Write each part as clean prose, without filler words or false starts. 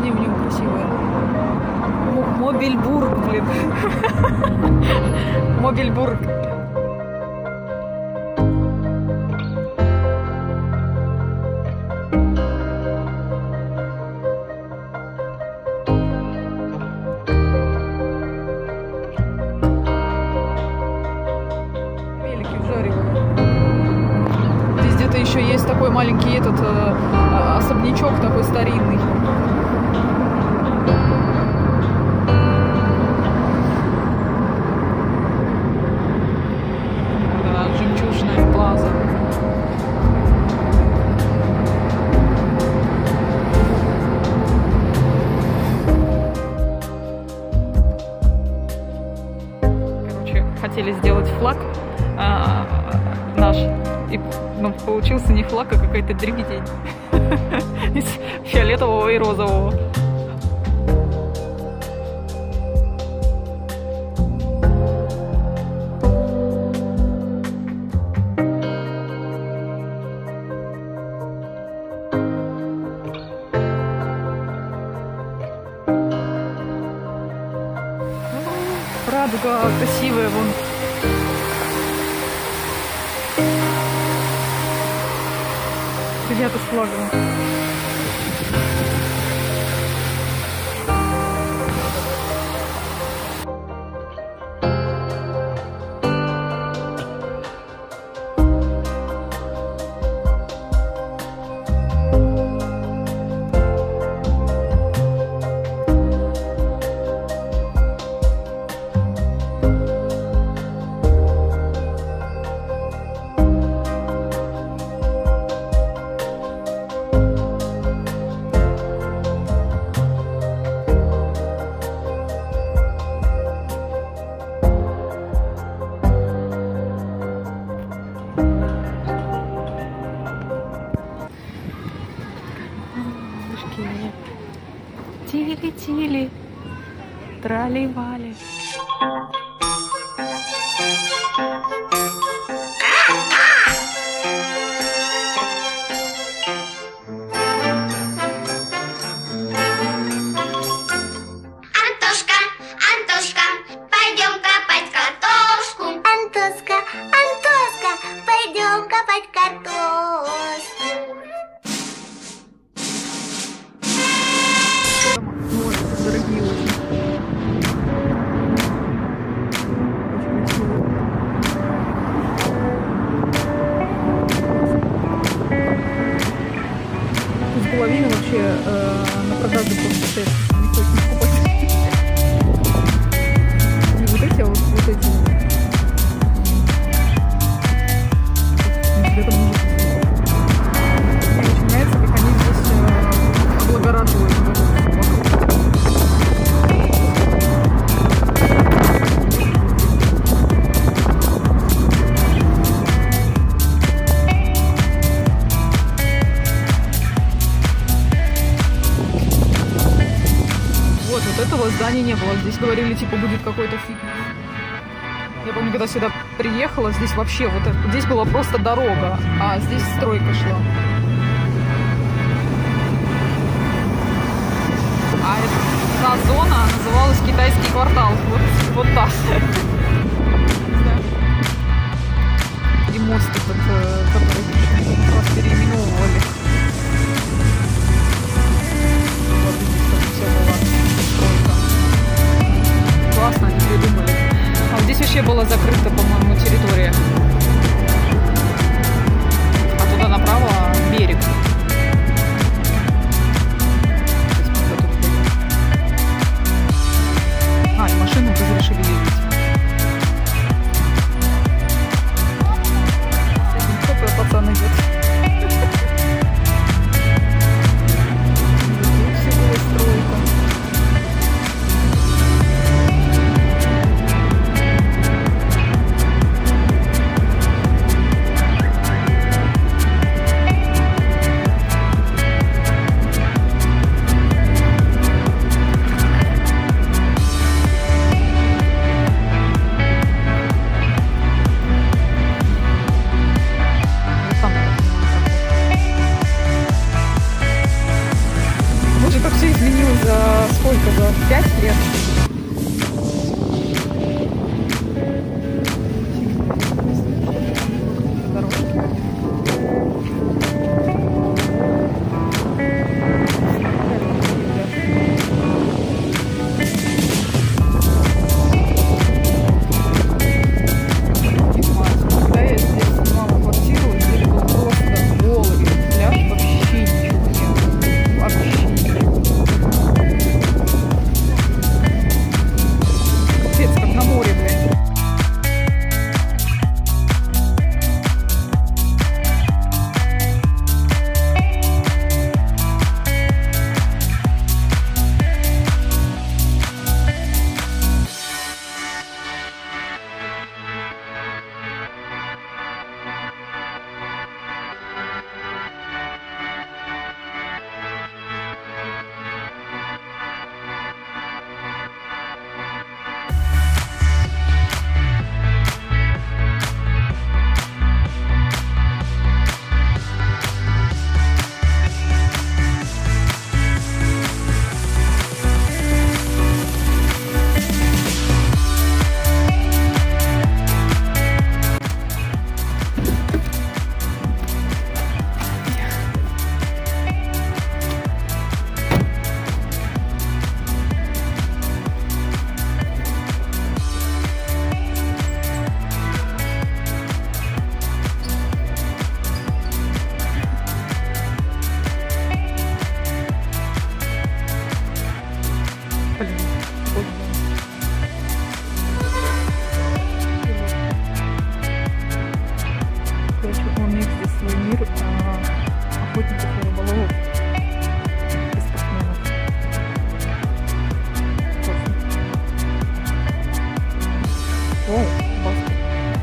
название у него красивое. Мобильбург, блин. Мобильбург. Велики вжаривали. Здесь где-то еще есть такой маленький этот особнячок такой старинный. Жемчужная плаза. Короче, хотели сделать флаг наш, и получился не флаг, а какая-то дребедень из фиолетового и розового. Радуга красивая, вон. Ребята с флагом. Тили-тили, трали-вали. Антошка, Антошка, пойдем копать картошку. Антошка, Антошка, пойдем копать картошку. Дорогие очень. Из половины вообще на продажу просто стоит. Никто их не покупает. Не вот эти, а вот эти. Где-то может. Мне очень нравится, как они здесь облагораживают. Этого здания не было. Здесь говорили, типа, будет какой-то фитнес. Я помню, когда сюда приехала, здесь вообще вот это, здесь была просто дорога, а здесь стройка шла. А эта зона называлась Китайский квартал. Вот так. И мост этот, который раз переименовывали. Вот здесь тоже все было. Классно они придумали. А здесь вообще была закрыта, по-моему, территория. А туда направо охотников и рыболовов. И спортсменов. О, баскет.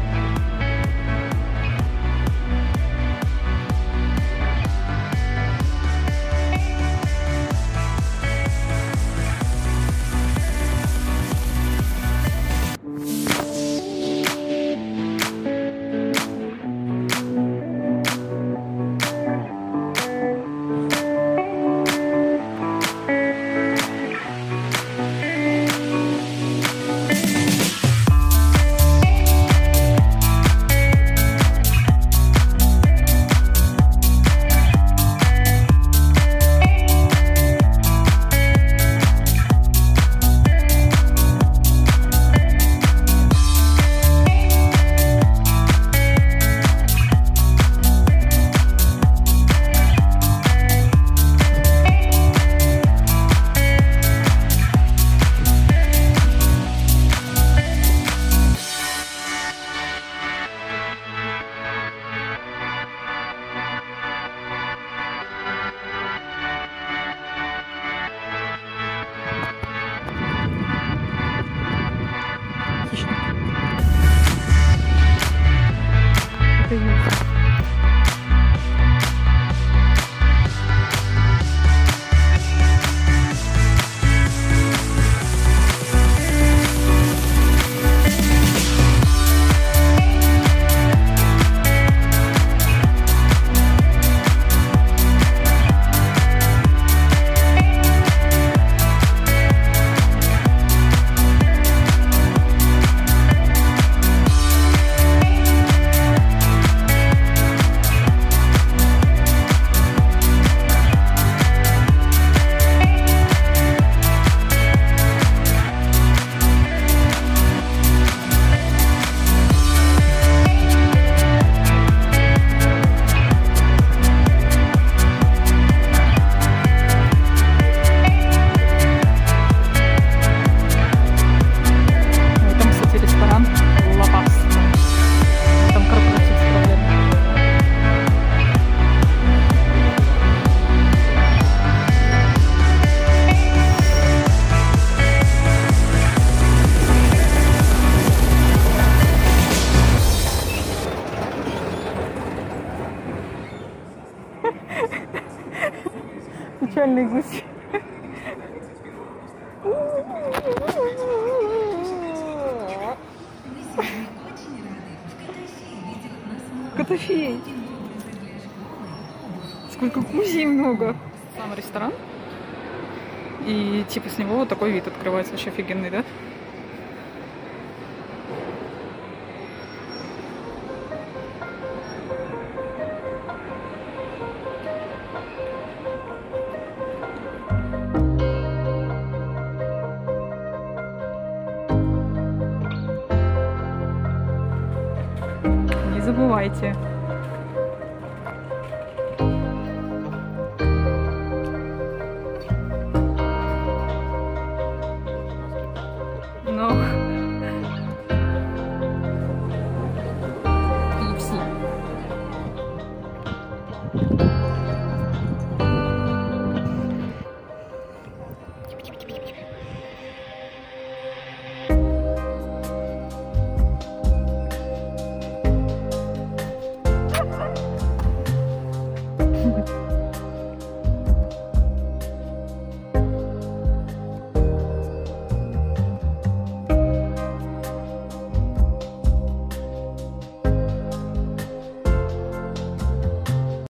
Печальный гусь. Котофей. Сколько гусей много. Сам ресторан. И типа с него вот такой вид открывается. Вообще офигенный, да? Не забывайте